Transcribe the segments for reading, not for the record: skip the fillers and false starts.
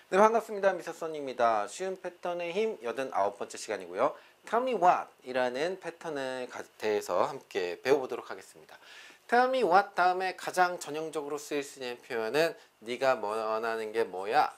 네, 반갑습니다. 미서선입니다. 쉬운 패턴의 힘 89번째 시간이고요. Tell me what 이라는 패턴에 대해서 함께 배워보도록 하겠습니다. Tell me what 다음에 가장 전형적으로 쓰일 수 있는 표현은 네가 원하는 게 뭐야?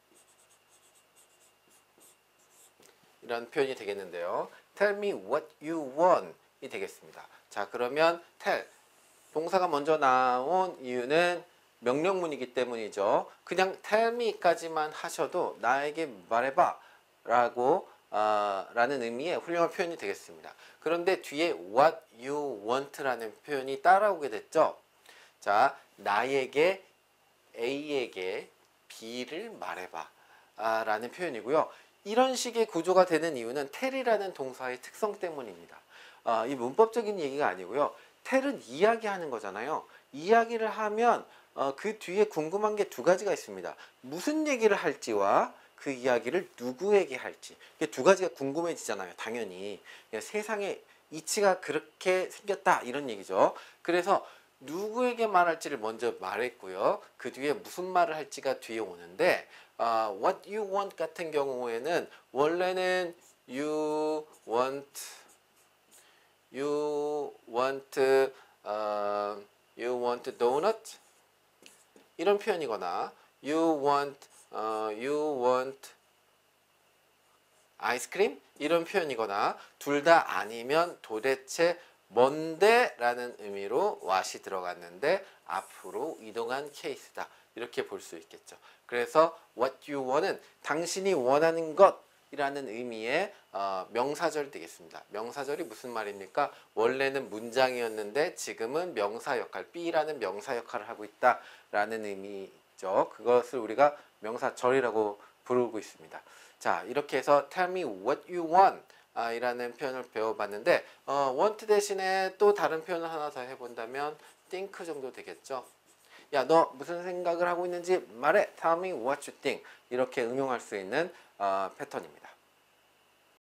이런 표현이 되겠는데요. Tell me what you want 이 되겠습니다. 자, 그러면 tell 동사가 먼저 나온 이유는 명령문이기 때문이죠. 그냥 tell me까지만 하셔도 나에게 말해봐 라고 라는 의미의 훌륭한 표현이 되겠습니다. 그런데 뒤에 what you want라는 표현이 따라오게 됐죠. 자, 나에게 A에게 B를 말해봐 라는 표현이고요. 이런 식의 구조가 되는 이유는 tell이라는 동사의 특성 때문입니다. 이 문법적인 얘기가 아니고요. tell은 이야기하는 거잖아요. 이야기를 하면 그 뒤에 궁금한 게 두 가지가 있습니다. 무슨 얘기를 할지와 그 이야기를 누구에게 할지. 이게 두 가지가 궁금해지잖아요. 당연히. 세상에 이치가 그렇게 생겼다 이런 얘기죠. 그래서 누구에게 말할지를 먼저 말했고요. 그 뒤에 무슨 말을 할지가 뒤에 오는데 what you want 같은 경우에는 원래는 you want donut 이런 표현이거나 you want 아이스크림 이런 표현이거나 둘 다 아니면 도대체 뭔데 라는 의미로 what이 들어갔는데 앞으로 이동한 케이스다 이렇게 볼 수 있겠죠. 그래서 what you want은 당신이 원하는 것 이라는 의미의 명사절 되겠습니다. 명사절이 무슨 말입니까? 원래는 문장이었는데 지금은 명사 역할, B라는 명사 역할을 하고 있다 라는 의미죠. 그것을 우리가 명사절이라고 부르고 있습니다. 자, 이렇게 해서 tell me what you want 이라는 표현을 배워봤는데 want 대신에 또 다른 표현을 하나 더 해본다면 think 정도 되겠죠. 야, 너 무슨 생각을 하고 있는지 말해. Tell me what you think. 이렇게 응용할 수 있는 패턴입니다.